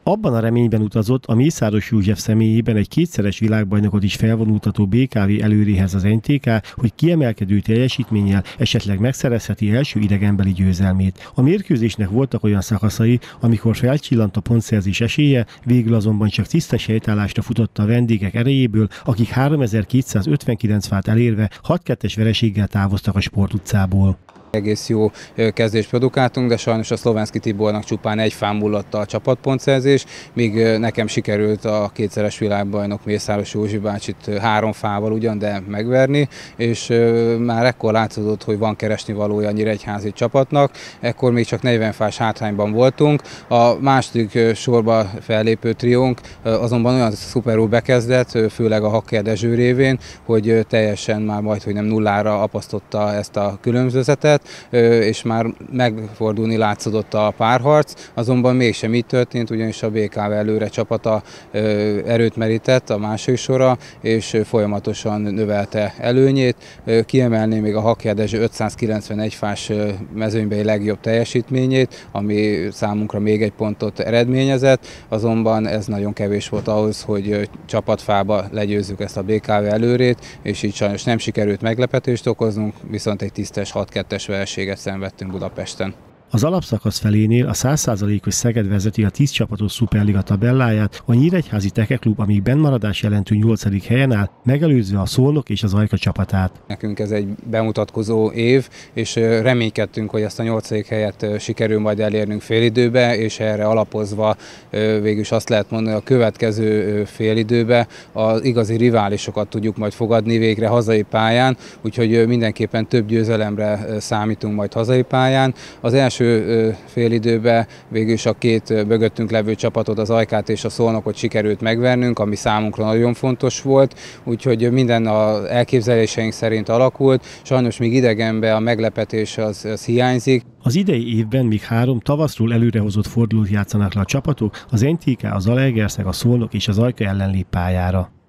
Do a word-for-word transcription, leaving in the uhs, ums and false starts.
Abban a reményben utazott a Mészáros József személyében egy kétszeres világbajnokot is felvonultató bé ká vé előréhez az en té ká, hogy kiemelkedő teljesítménnyel esetleg megszerezheti első idegenbeli győzelmét. A mérkőzésnek voltak olyan szakaszai, amikor felcsillant a pontszerzés esélye, végül azonban csak tisztes helytállásra futott a vendégek erejéből, akik háromezer-kétszázötvenkilenc fát elérve hat kettes vereséggel távoztak a sportutcából. Egész jó kezdést produkáltunk, de sajnos a Szlovenszky Tibornak csupán egy fán múlott a csapatpontszerzés, míg nekem sikerült a kétszeres világbajnok Mészáros Józsi bácsit három fával ugyan, de megverni, és már ekkor látszódott, hogy van keresnivalója a nyíregyházi csapatnak, ekkor még csak negyven fás hátrányban voltunk. A második sorba fellépő triónk azonban olyan szuperul bekezdett, főleg a Hakker Dezső révén, hogy teljesen már majdhogy nem nullára apasztotta ezt a különbözetet, és már megfordulni látszódott a párharc, azonban mégsem így történt, ugyanis a bé ká vé előre csapata erőt merített a második sorra, és folyamatosan növelte előnyét. Kiemelném még a Hakker Dezső ötszázkilencvenegy fás mezőnybeli legjobb teljesítményét, ami számunkra még egy pontot eredményezett, azonban ez nagyon kevés volt ahhoz, hogy csapatfába legyőzzük ezt a bé ká vé előrét, és így sajnos nem sikerült meglepetést okoznunk, viszont egy tisztes hat kettes vereséget szenvedtünk Budapesten. Az alapszakasz felénél a száz százalékos Szeged vezeti a tíz csapatos szuperliga tabelláját, a Nyíregyházi Tekeklub, amíg bennmaradás jelentő nyolcadik helyen áll, megelőzve a Szolnok és az Ajka csapatát. Nekünk ez egy bemutatkozó év, és reménykedtünk, hogy ezt a nyolcadik helyet sikerül majd elérnünk félidőbe, és erre alapozva végül is azt lehet mondani, hogy a következő félidőbe az igazi riválisokat tudjuk majd fogadni végre hazai pályán, úgyhogy mindenképpen több győzelemre számítunk majd hazai pályán. Az első félidőben végül is a két mögöttünk levő csapatot, az Ajkát és a Szolnokot sikerült megvernünk, ami számunkra nagyon fontos volt, úgyhogy minden az elképzeléseink szerint alakult. Sajnos még idegenben a meglepetés az, az hiányzik. Az idei évben még három tavaszról előrehozott fordulót játszanak le a csapatok, az en té ká, az Zalaegerszeg, a Szolnok és az Ajka ellen lép pályára.